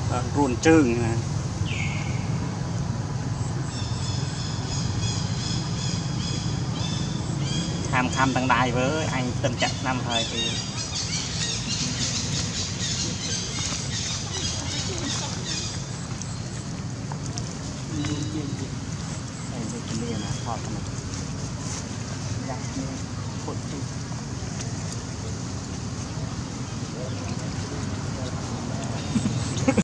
ruồn trừng tham tăng đài với anh từng chặt năm thời thì đây là thọt này. Dạ,